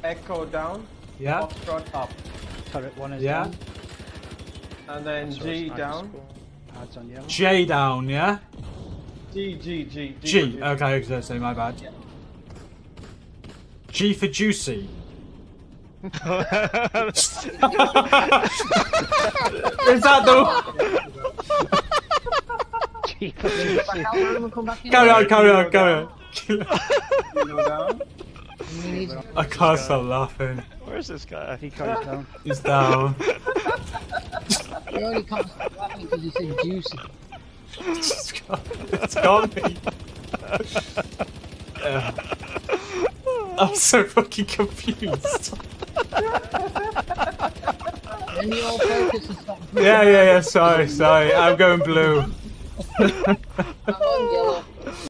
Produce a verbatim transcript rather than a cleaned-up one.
Echo down. Yeah. Foxtrot up. Turret one is Yeah. down. And then So G it's down. Pads on yellow. J down, yeah? G, G, G. G, G. G. Okay, so say my bad. Yeah. G for juicy. Is that the... Carry on, carry on, carry on. Kilo down. I can't stop laughing. Where's this guy? He goes down. He's down. You only can't stop laughing because you said juicy. It's got, it's got me. Yeah. I'm so fucking confused. And your focus is like Yeah, yeah, yeah, sorry, sorry. I'm going blue.